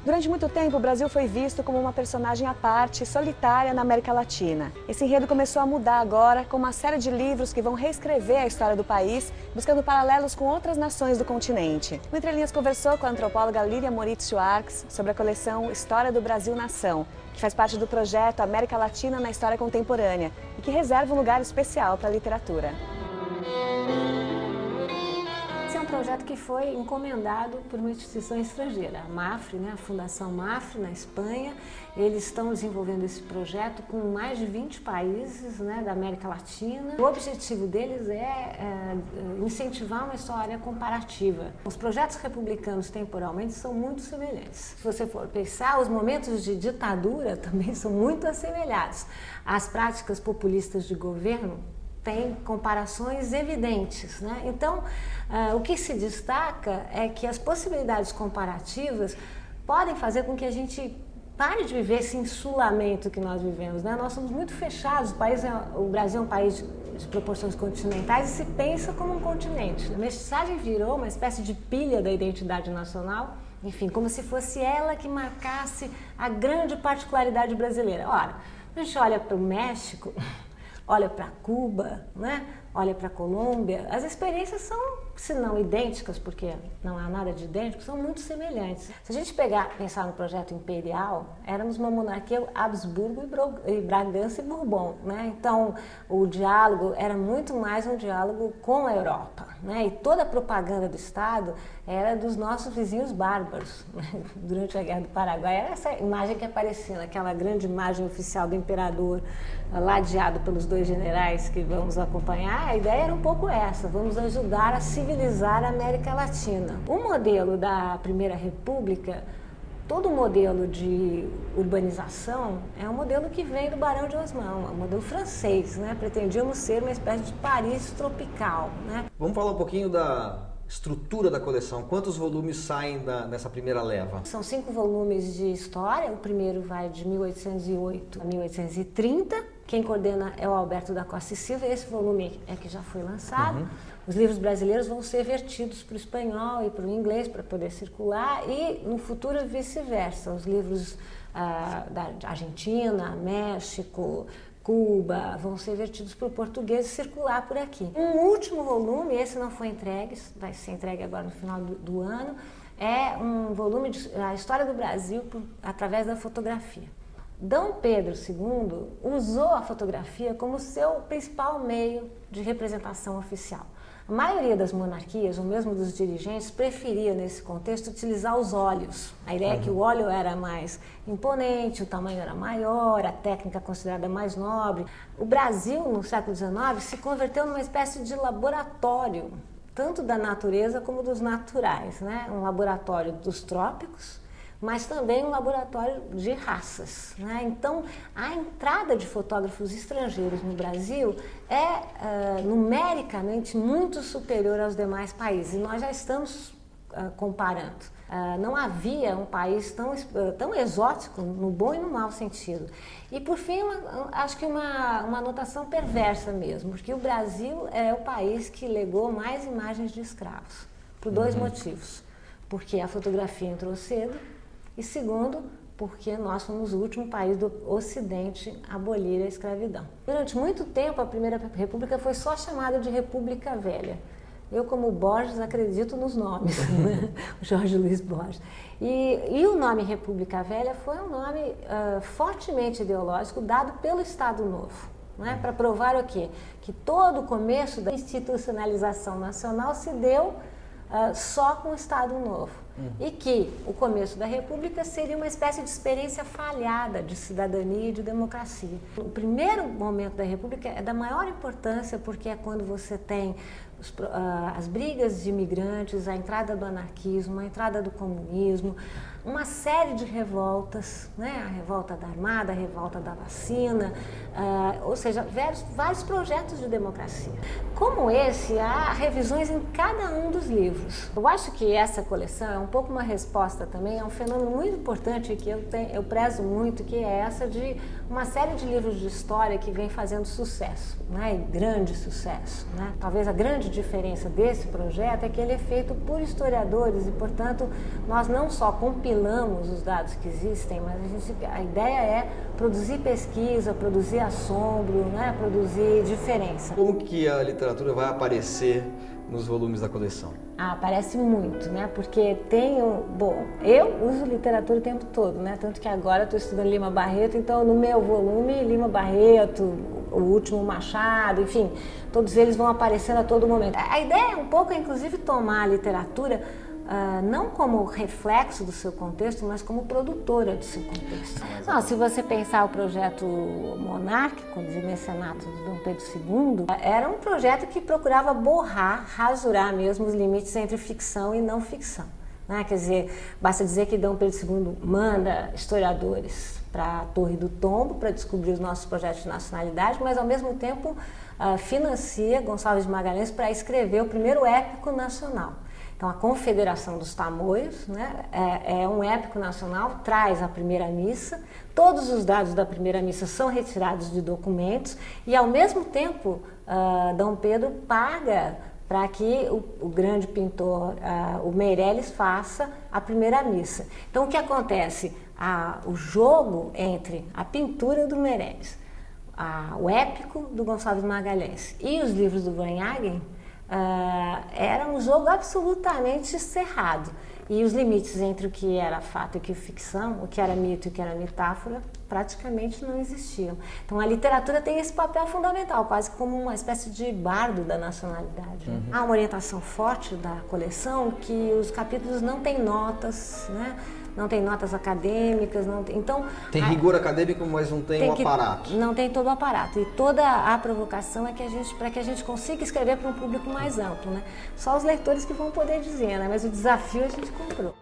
Durante muito tempo, o Brasil foi visto como uma personagem à parte, solitária na América Latina. Esse enredo começou a mudar agora, com uma série de livros que vão reescrever a história do país, buscando paralelos com outras nações do continente. O Entre Linhas conversou com a antropóloga Lília Moritz Schwartz sobre a coleção História do Brasil Nação, que faz parte do projeto América Latina na História Contemporânea e que reserva um lugar especial para a literatura. Esse é um projeto que foi encomendado por uma instituição estrangeira, a MAFRE, a Fundação MAFRE, na Espanha. Eles estão desenvolvendo esse projeto com mais de 20 países da América Latina. O objetivo deles é incentivar uma história comparativa. Os projetos republicanos, temporalmente, são muito semelhantes. Se você for pensar, os momentos de ditadura também são muito assemelhados. As práticas populistas de governo tem comparações evidentes, Então, o que se destaca é que as possibilidades comparativas podem fazer com que a gente pare de viver esse insulamento que nós vivemos, Nós somos muito fechados, o Brasil é um país de proporções continentais e se pensa como um continente. A mestiçagem virou uma espécie de pilha da identidade nacional, enfim, como se fosse ela que marcasse a grande particularidade brasileira. Ora, a gente olha para o México, olha para Cuba, olha para a Colômbia, as experiências são, se não idênticas, porque não há nada de idêntico, são muito semelhantes. Se a gente pensar no projeto imperial, éramos uma monarquia Habsburgo e Bragança e Bourbon, Então, o diálogo era muito mais um diálogo com a Europa, E toda a propaganda do Estado era dos nossos vizinhos bárbaros, Durante a Guerra do Paraguai, era essa imagem que aparecia, naquela grande imagem oficial do imperador, ladeado pelos dois generais que vamos acompanhar. A ideia era um pouco essa, vamos ajudar a civilizar a América Latina. O modelo da Primeira República, todo o modelo de urbanização é um modelo que vem do Barão de Osmond, é um modelo francês, Pretendíamos ser uma espécie de Paris tropical, Vamos falar um pouquinho da estrutura da coleção. Quantos volumes saem nessa primeira leva? São 5 volumes de história, o primeiro vai de 1808 a 1830, quem coordena é o Alberto da Costa e Silva, esse volume é que já foi lançado. Os livros brasileiros vão ser vertidos para o espanhol e para o inglês para poder circular e no futuro vice-versa, os livros da Argentina, México, Cuba, vão ser vertidos para o português e circular por aqui. Um último volume, esse não foi entregue, vai ser entregue agora no final do ano, é um volume da história do Brasil através da fotografia. Dom Pedro II usou a fotografia como seu principal meio de representação oficial. A maioria das monarquias, ou mesmo dos dirigentes, preferia, nesse contexto, utilizar os óleos. A ideia é que o óleo era mais imponente, o tamanho era maior, a técnica considerada mais nobre. O Brasil, no século XIX, se converteu numa espécie de laboratório, tanto da natureza como dos naturais, Um laboratório dos trópicos, mas também um laboratório de raças, Então, a entrada de fotógrafos estrangeiros no Brasil é numericamente muito superior aos demais países, e nós já estamos comparando. Não havia um país tão exótico, no bom e no mau sentido. E, por fim, acho que uma anotação perversa mesmo, porque o Brasil é o país que legou mais imagens de escravos, por 2 motivos. Porque a fotografia entrou cedo, e segundo, porque nós fomos o último país do Ocidente a abolir a escravidão. Durante muito tempo, a Primeira República foi só chamada de República Velha. Eu, como Borges, acredito nos nomes, Jorge Luiz Borges. E o nome República Velha foi um nome fortemente ideológico dado pelo Estado Novo. Para provar o quê? Que todo o começo da institucionalização nacional se deu só com o Estado Novo. E que o começo da República seria uma espécie de experiência falhada de cidadania e de democracia. O primeiro momento da República é da maior importância porque é quando você tem as brigas de imigrantes, a entrada do anarquismo, a entrada do comunismo, uma série de revoltas, A revolta da Armada, a revolta da vacina, ou seja, vários projetos de democracia. Como esse, há revisões em cada um dos livros. Eu acho que essa coleção é um pouco uma resposta também a um fenômeno muito importante que eu prezo muito, que é essa de uma série de livros de história que vem fazendo sucesso, E grande sucesso, Talvez a grande diferença desse projeto é que ele é feito por historiadores e, portanto, nós não só compilamos os dados que existem, mas a ideia é produzir pesquisa, produzir assombro, né? Produzir diferença. Como que a literatura vai aparecer nos volumes da coleção? Aparece muito, né? Porque bom, eu uso literatura o tempo todo, né? Tanto que agora estou estudando Lima Barreto, então no meu volume, Lima Barreto, o último Machado, enfim, todos eles vão aparecendo a todo momento. A ideia é um pouco, inclusive, tomar a literatura não como reflexo do seu contexto, mas como produtora do seu contexto. Não, se você pensar o projeto monárquico de mecenato de Dom Pedro II, era um projeto que procurava rasurar mesmo os limites entre ficção e não ficção. Né? Quer dizer, basta dizer que Dom Pedro II manda historiadores para a Torre do Tombo para descobrir os nossos projetos de nacionalidade, mas ao mesmo tempo financia Gonçalves de Magalhães para escrever o primeiro épico nacional. Então, a Confederação dos Tamoios, né, é um épico nacional, traz a primeira missa, todos os dados da primeira missa são retirados de documentos e, ao mesmo tempo, Dom Pedro paga para que o grande pintor, o Meirelles, faça a primeira missa. Então, o que acontece? O jogo entre a pintura do Meirelles, o épico do Gonçalves de Magalhães e os livros do Vanhagen, era um jogo absolutamente cerrado. E os limites entre o que era fato e o que ficção, o que era mito e o que era metáfora, praticamente não existiam. Então a literatura tem esse papel fundamental, quase como uma espécie de bardo da nacionalidade. Uhum. Há uma orientação forte da coleção que os capítulos não têm notas, né? Não tem notas acadêmicas, não tem, então... Tem rigor acadêmico, mas não tem o aparato. Não tem todo o aparato. E toda a provocação é para que a gente consiga escrever para um público mais amplo, né? Só os leitores que vão poder dizer, né? Mas o desafio a gente comprou.